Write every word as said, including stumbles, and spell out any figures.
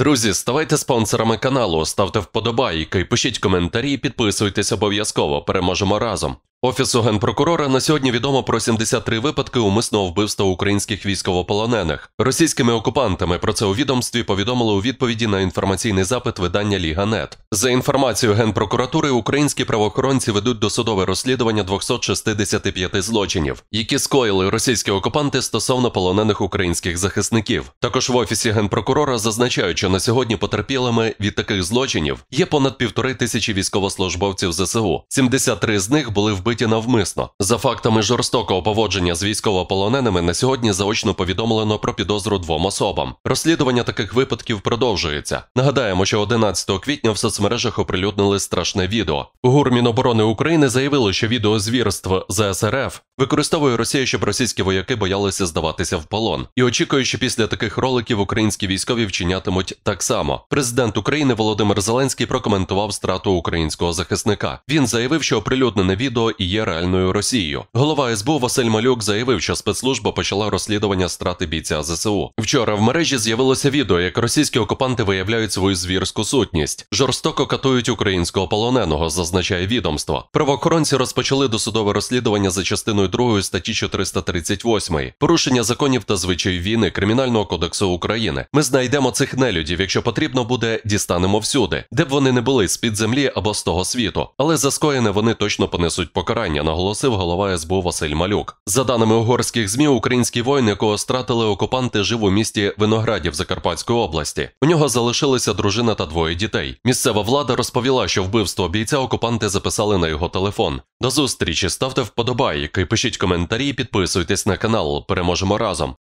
Друзі, ставайте спонсорами каналу, ставте вподобайки, пишіть коментарі, підписуйтесь обов'язково, переможемо разом. Офісу Генпрокурора на сьогодні відомо про сімдесят три випадки умисного вбивства українських військовополонених. Російськими окупантами про це у відомстві повідомили у відповіді на інформаційний запит видання Ліга.нет. За інформацією Генпрокуратури, українські правоохоронці ведуть досудове розслідування двохсот шістдесят п'ять злочинів, які скоїли російські окупанти стосовно полонених українських захисників. Також в Офісі Генпрокурора зазначають, що на сьогодні потерпілими від таких злочинів є понад півтори тисячі військовослужбовців ЗСУ. сімдесят три з них були вбиті навмисно. За фактами жорстокого поводження з військовополоненими на сьогодні заочно повідомлено про підозру двом особам. Розслідування таких випадків продовжується. Нагадаємо, що одинадцятого квітня в соцмережах оприлюднили страшне відео. ГУР Міноборони України заявило, що відео звірств ЗСРФ використовує Росія, щоб російські вояки боялися здаватися в полон. І очікує, що після таких роликів українські військові вчинятимуть так само. Президент України Володимир Зеленський прокоментував страту українського захисника. Він заявив, що оприлюднене відео і є реальною Росією. Голова ес бе у Василь Малюк заявив, що спецслужба почала розслідування страти бійця ЗСУ. Вчора в мережі з'явилося відео, як російські окупанти виявляють свою звірську сутність. Жорстоко катують українського полоненого, зазначає відомство. Правоохоронці розпочали досудове розслідування за частиною другої статті чотириста тридцять восьмої порушення законів та звичаїв війни Кримінального кодексу України. Ми знайдемо цих нелюдів, якщо потрібно буде, дістанемо всюди, де б вони не були, з-під землі або з того світу. Але за скоєне вони точно понесуть покарання, наголосив голова ес бе у Василь Малюк. За даними угорських ЗМІ, український воїн, якого стратили окупанти, жив у місті Виноградів Закарпатської області. У нього залишилися дружина та двоє дітей. Місцева влада розповіла, що вбивство бійця окупанти записали на його телефон. До зустрічі, ставте вподобайки, пишіть коментарі, підписуйтесь на канал, переможемо разом.